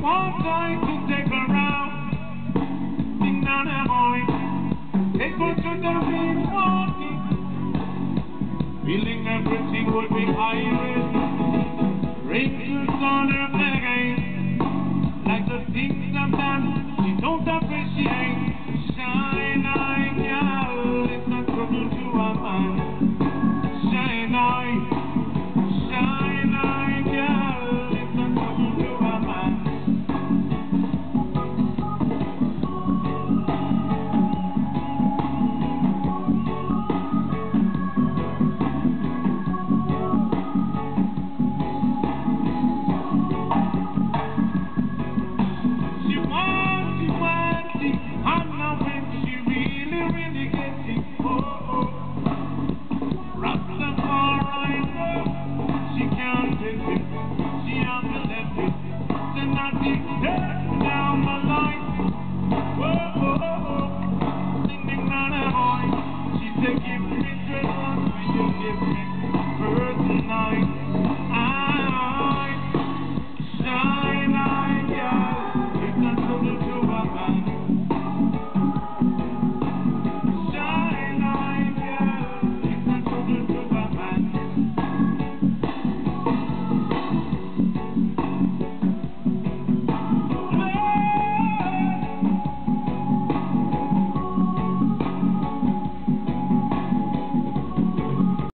one time to take a round. Sing down the boy. They go to the beach walking. Feeling everything would be iris. Rachel's on her reggae. Like the things sometimes she don't appreciate. Shine.